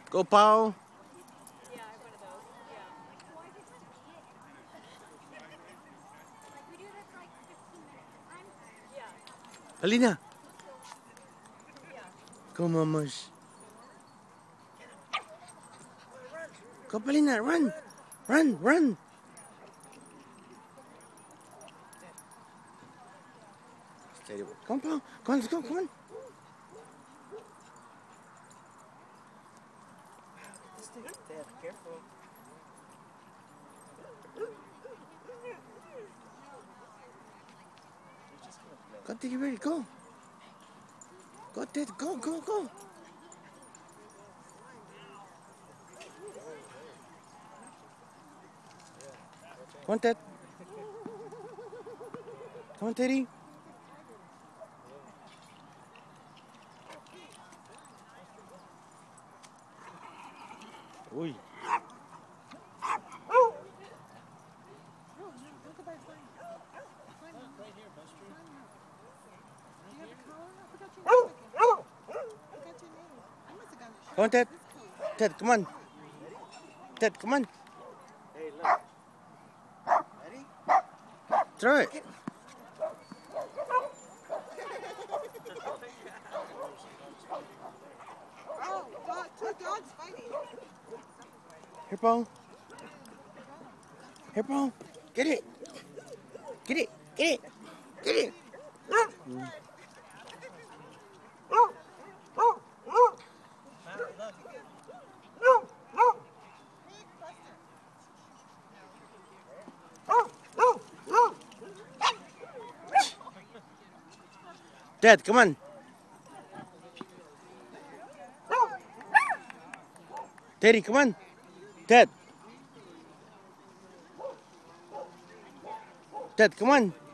Go, Paul. Alina. Go, mamas. Go, Alina. Run. Run, run. Stay away. Come on, Paul. Come on, let's go. Come on. Dad, careful. Go, Dad, get ready. Go. Go, Dad. Go, go, go. Come on, Dad. Come on, Teddy. Uy. Come on, Ted. Ted, come on. Ted, come on. Hey, look. Ready? Throw it. Oh, two dogs fighting. Here, Paul. Here, Paul. Get it. Get it. Get it. Get it. Dad, come on. Teddy, come on. Dad. Dad, come on.